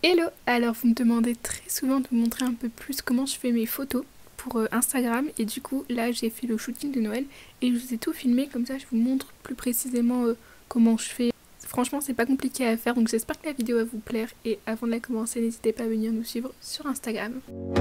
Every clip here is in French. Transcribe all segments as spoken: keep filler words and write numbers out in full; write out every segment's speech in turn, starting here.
Hello! Alors vous me demandez très souvent de vous montrer un peu plus comment je fais mes photos pour euh, Instagram et du coup là j'ai fait le shooting de Noël et je vous ai tout filmé, comme ça je vous montre plus précisément euh, comment je fais. Franchement c'est pas compliqué à faire, donc j'espère que la vidéo va vous plaire et avant de la commencer n'hésitez pas à venir nous suivre sur Instagram.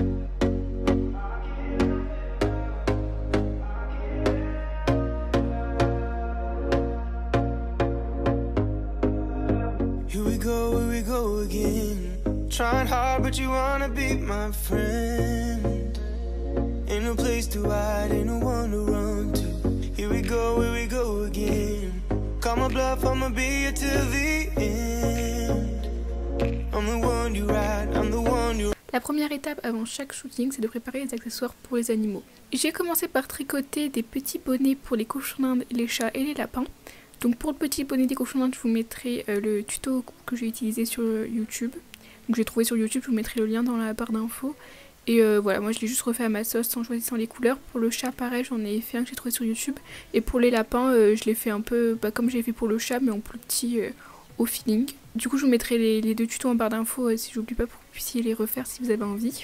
Here we go, here we go again. Trying hard, but you wanna be my friend. Ain't no place to hide, ain't no one to run to. Here we go, here we go again. Call my bluff, I'ma be here till the end. I'm the one you ride, I'm the one you. La première étape avant chaque shooting, c'est de préparer les accessoires pour les animaux. J'ai commencé par tricoter des petits bonnets pour les cochons d'Inde, les chats et les lapins. Donc pour le petit bonnet des cochons d'Inde, je vous mettrai euh, le tuto que j'ai utilisé sur euh, YouTube. Donc j'ai trouvé sur YouTube, je vous mettrai le lien dans la barre d'infos. Et euh, voilà, moi je l'ai juste refait à ma sauce sans choisissant les couleurs. Pour le chat, pareil, j'en ai fait un que j'ai trouvé sur YouTube. Et pour les lapins, euh, je l'ai fait un peu bah, comme j'ai fait pour le chat, mais en plus petit euh, au feeling. Du coup, je vous mettrai les, les deux tutos en barre d'infos euh, si j'oublie pas pour que vous puissiez les refaire si vous avez envie.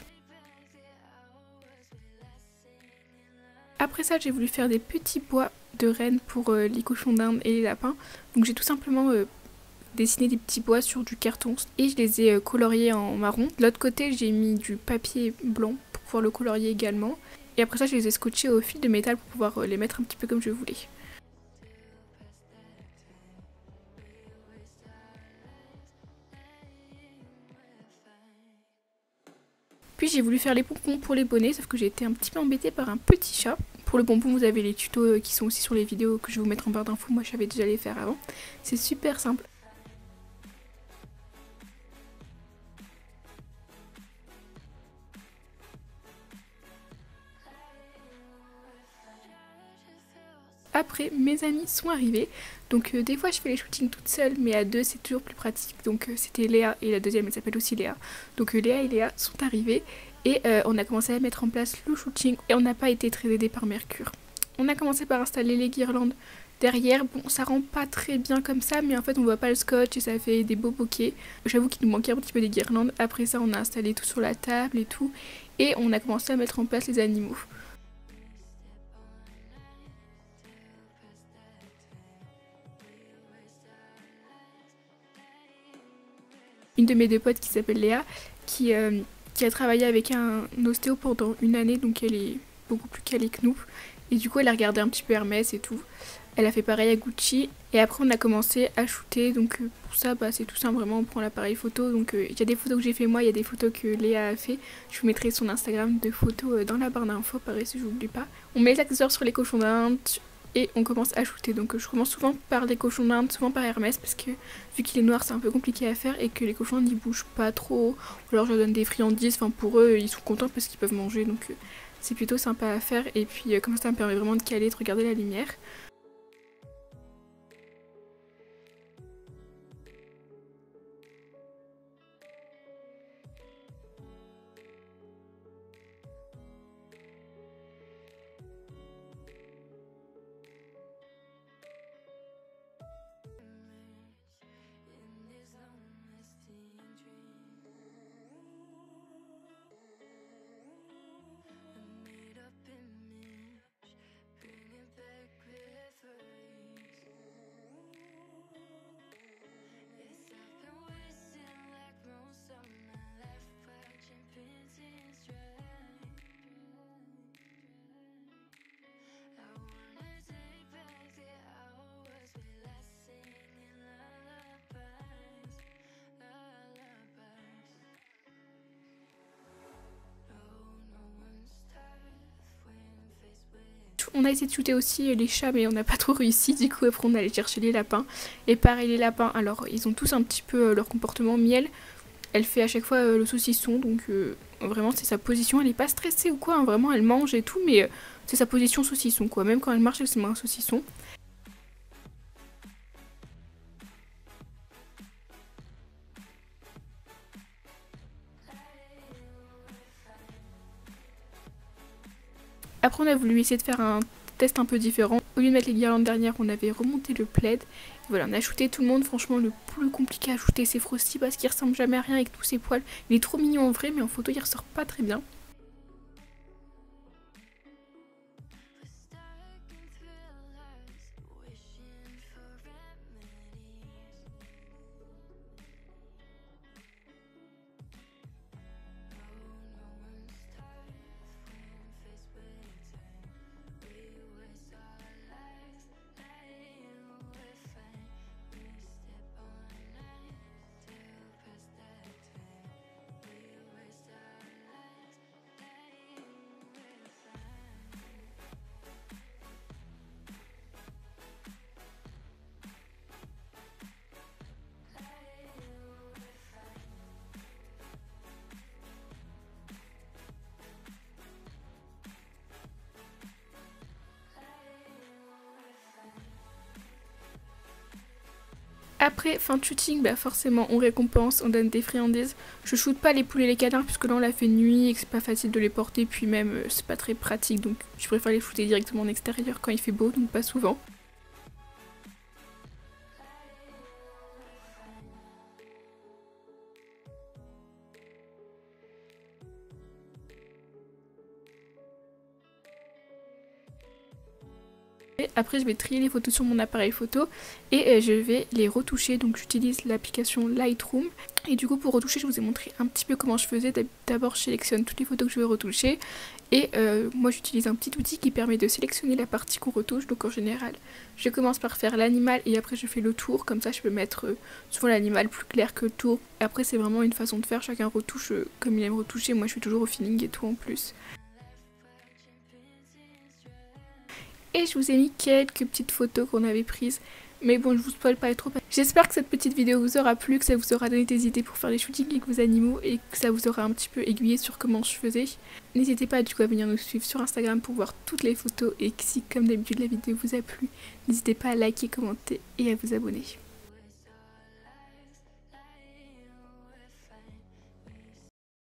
Après ça, j'ai voulu faire des petits bois de rennes pour euh, les cochons d'Inde et les lapins. Donc j'ai tout simplement euh, dessiné des petits bois sur du carton et je les ai euh, coloriés en marron. De l'autre côté, j'ai mis du papier blanc pour pouvoir le colorier également. Et après ça, je les ai scotchés au fil de métal pour pouvoir euh, les mettre un petit peu comme je voulais. Puis j'ai voulu faire les pompons pour les bonnets, sauf que j'ai été un petit peu embêtée par un petit chat. Pour le pompon, vous avez les tutos qui sont aussi sur les vidéos que je vais vous mettre en barre d'infos. Moi, je savais déjà les faire avant. C'est super simple. Après, mes amis sont arrivés. Donc euh, des fois, je fais les shootings toute seule, mais à deux, c'est toujours plus pratique. Donc euh, c'était Léa et la deuxième, elle s'appelle aussi Léa. Donc euh, Léa et Léa sont arrivés et euh, on a commencé à mettre en place le shooting et on n'a pas été très aidés par Mercure. On a commencé par installer les guirlandes derrière. Bon, ça rend pas très bien comme ça, mais en fait on voit pas le scotch et ça fait des beaux bouquets. J'avoue qu'il nous manquait un petit peu des guirlandes. Après ça, on a installé tout sur la table et tout et on a commencé à mettre en place les animaux. Une de mes deux potes qui s'appelle Léa, qui, euh, qui a travaillé avec un ostéo pendant une année, donc elle est beaucoup plus calée que nous. Et du coup elle a regardé un petit peu Hermès et tout. Elle a fait pareil à Gucci. Et après on a commencé à shooter, donc euh, pour ça bah, c'est tout simple, vraiment on prend l'appareil photo. Donc il euh, y a des photos que j'ai fait moi, il y a des photos que Léa a fait. Je vous mettrai son Instagram de photos euh, dans la barre d'infos, pareil si je n'oublie pas. On met les accessoires sur les cochons d'Inde et on commence à shooter. Donc je commence souvent par les cochons d'Inde, souvent par Hermès, parce que vu qu'il est noir c'est un peu compliqué à faire et que les cochons d'Inde ils bougent pas trop, ou alors je leur donne des friandises, enfin pour eux ils sont contents parce qu'ils peuvent manger, donc euh, c'est plutôt sympa à faire. Et puis euh, comme ça, ça me permet vraiment de caler, de regarder la lumière. On a essayé de shooter aussi les chats mais on n'a pas trop réussi, du coup après on allait chercher les lapins. Et pareil les lapins, alors ils ont tous un petit peu euh, leur comportement. Miel, elle fait à chaque fois euh, le saucisson, donc euh, vraiment c'est sa position, elle est pas stressée ou quoi, hein, vraiment elle mange et tout, mais euh, c'est sa position saucisson quoi, même quand elle marche elle se met un saucisson. Après on a voulu essayer de faire un test un peu différent. Au lieu de mettre les guirlandes dernières, on avait remonté le plaid. Et voilà, on a shooté tout le monde. Franchement, le plus compliqué à shooter, c'est Frosty parce qu'il ressemble jamais à rien avec tous ses poils. Il est trop mignon en vrai, mais en photo, il ressort pas très bien. Après, fin de shooting, bah forcément on récompense, on donne des friandises. Je shoote pas les poules et les canards puisque là on l'a fait nuit et que c'est pas facile de les porter, puis même euh, c'est pas très pratique, donc je préfère les shooter directement en extérieur quand il fait beau, donc pas souvent. Après je vais trier les photos sur mon appareil photo et euh, je vais les retoucher, donc j'utilise l'application Lightroom. Et du coup pour retoucher je vous ai montré un petit peu comment je faisais. D'abord je sélectionne toutes les photos que je veux retoucher et euh, moi j'utilise un petit outil qui permet de sélectionner la partie qu'on retouche. Donc en général je commence par faire l'animal et après je fais le tour, comme ça je peux mettre euh, souvent l'animal plus clair que le tour. Et après c'est vraiment une façon de faire, chacun retouche euh, comme il aime retoucher, moi je suis toujours au feeling et tout en plus. Et je vous ai mis quelques petites photos qu'on avait prises. Mais bon, je vous spoil pas trop. J'espère que cette petite vidéo vous aura plu, que ça vous aura donné des idées pour faire les shootings avec vos animaux et que ça vous aura un petit peu aiguillé sur comment je faisais. N'hésitez pas du coup à venir nous suivre sur Instagram pour voir toutes les photos et que si comme d'habitude la vidéo vous a plu, n'hésitez pas à liker, commenter et à vous abonner.